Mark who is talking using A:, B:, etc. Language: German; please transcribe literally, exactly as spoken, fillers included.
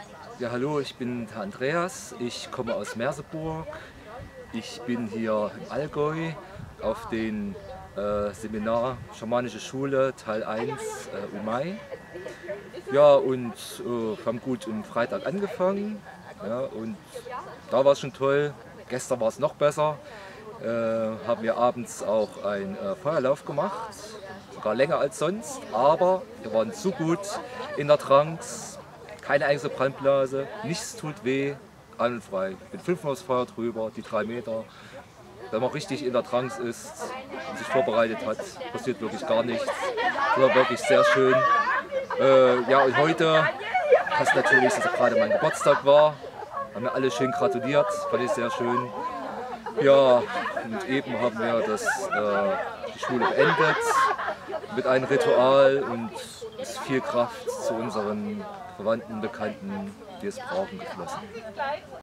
A: Ja, hallo, ich bin der Andreas, ich komme aus Merseburg. Ich bin hier im Allgäu auf dem äh, Seminar Schamanische Schule Teil eins äh, Umay. Ja, und äh, haben gut am Freitag angefangen, ja, und da war es schon toll. Gestern war es noch besser. Äh, haben wir abends auch einen äh, Feuerlauf gemacht, sogar länger als sonst, aber wir waren so gut in der Trance, keine einzige Brandblase, nichts tut weh, frei. Ich bin fünfmal aufs Feuer drüber, die drei Meter. Wenn man richtig in der Trance ist und sich vorbereitet hat, passiert wirklich gar nichts. Das war wirklich sehr schön. Äh, ja, und heute, was natürlich dass gerade mein Geburtstag war, haben wir alle schön gratuliert, fand ich sehr schön. Ja, und eben haben wir das, äh, die Schule beendet mit einem Ritual und ist viel Kraft zu unseren Verwandten, Bekannten, die es brauchen, geflossen.